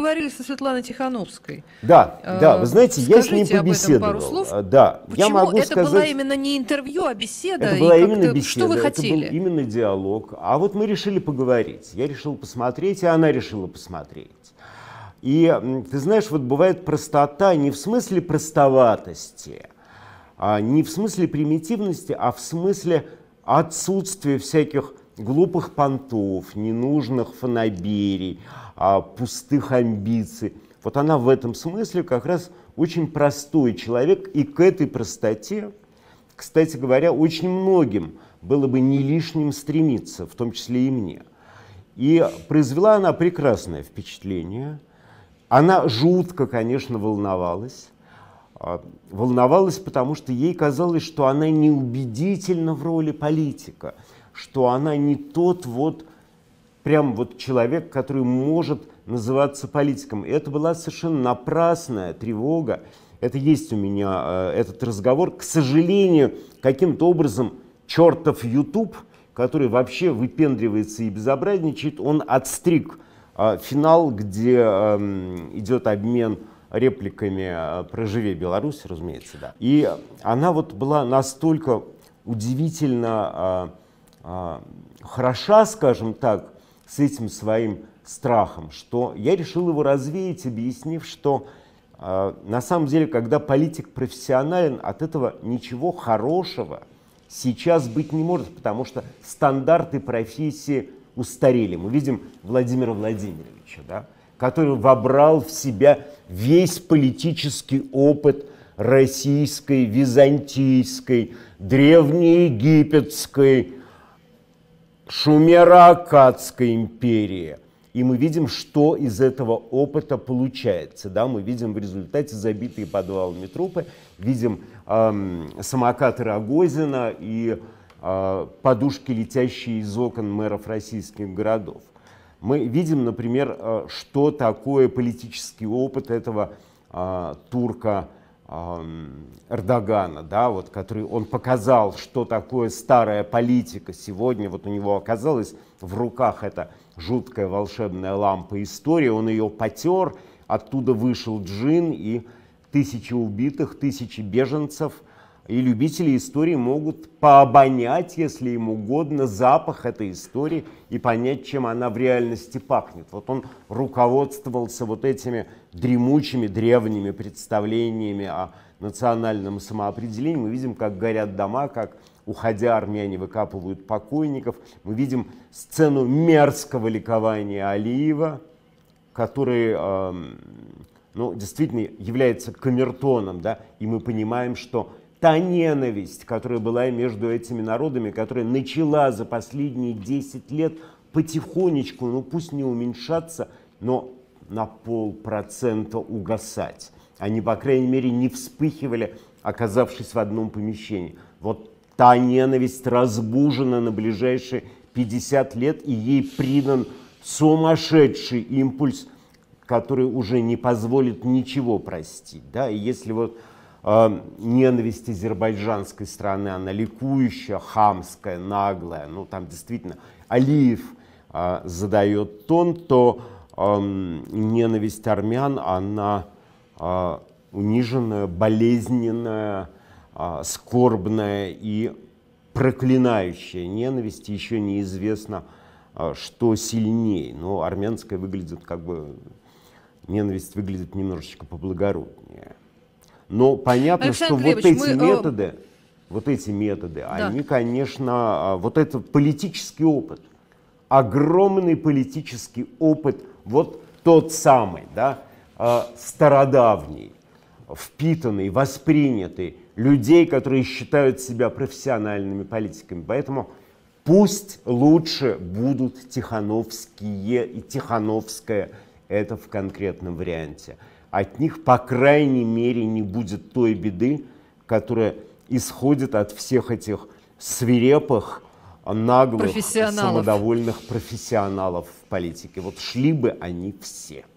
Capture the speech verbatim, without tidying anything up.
поговорили со Светланой Тихановской. Да, да, вы знаете, я с ней Скажите об этом побеседовал. пару слов. Да, Почему я могу это сказать, была именно не интервью, а беседа? это была и именно беседа, что вы хотели? это был именно диалог. А вот мы решили поговорить. Я решил посмотреть, и она решила посмотреть. И ты знаешь, вот бывает простота не в смысле простоватости, а не в смысле примитивности, а в смысле отсутствия всяких глупых понтов, ненужных фанаберий, а, пустых амбиций. Вот она в этом смысле как раз очень простой человек, и к этой простоте, кстати говоря, очень многим было бы не лишним стремиться, в том числе и мне. И произвела она прекрасное впечатление. Она жутко, конечно, волновалась. Волновалась, потому что ей казалось, что она неубедительна в роли политика, что она не тот вот прям вот человек, который может называться политиком. И это была совершенно напрасная тревога. Это есть у меня э, этот разговор. К сожалению, каким-то образом чертов YouTube, который вообще выпендривается и безобразничает, он отстриг э, финал, где э, идет обмен репликами про «Живи Беларусь», разумеется, да. И она вот была настолько удивительно а, а, хороша, скажем так, с этим своим страхом, что я решил его развеять, объяснив, что а, на самом деле, когда политик профессионален, от этого ничего хорошего сейчас быть не может, потому что стандарты профессии устарели. Мы видим Владимира Владимировича, да, который вобрал в себя весь политический опыт российской, византийской, древнеегипетской, шумеро-аккадской империи. И мы видим, что из этого опыта получается. Да? Мы видим в результате забитые подвалами трупы, видим эм, самокаты Рогозина и э, подушки, летящие из окон мэров российских городов. Мы видим, например, что такое политический опыт этого э, турка э, Эрдогана, да, вот, который он показал, что такое старая политика. Сегодня вот у него оказалась в руках эта жуткая волшебная лампа истории, он ее потер, оттуда вышел джин, и тысячи убитых, тысячи беженцев. И любители истории могут пообонять, если им угодно, запах этой истории и понять, чем она в реальности пахнет. Вот он руководствовался вот этими дремучими древними представлениями о национальном самоопределении. Мы видим, как горят дома, как, уходя, армяне выкапывают покойников. Мы видим сцену мерзкого ликования Алиева, который э, ну, действительно является камертоном, да? И мы понимаем, что та ненависть, которая была между этими народами, которая начала за последние десять лет потихонечку, ну пусть не уменьшаться, но на полпроцента угасать. Они, по крайней мере, не вспыхивали, оказавшись в одном помещении. Вот та ненависть разбужена на ближайшие пятьдесят лет, и ей придан сумасшедший импульс, который уже не позволит ничего простить. Да? И если вот ненависть азербайджанской страны, она ликующая, хамская, наглая, ну там действительно Алиев э, задает тон, то э, ненависть армян, она э, униженная, болезненная, э, скорбная и проклинающая ненависть. Еще неизвестно, э, что сильнее, но армянская выглядит как бы, ненависть выглядит немножечко поблагороднее. Но понятно, Александр что вот эти мы... методы, вот эти методы, да. они, конечно, вот этот политический опыт, огромный политический опыт, вот тот самый, да, стародавний, впитанный, воспринятый людей, которые считают себя профессиональными политиками. Поэтому пусть лучше будут Тихановские и Тихановская, это в конкретном варианте. От них, по крайней мере, не будет той беды, которая исходит от всех этих свирепых, наглых, самодовольных профессионалов в политике. Вот шли бы они все.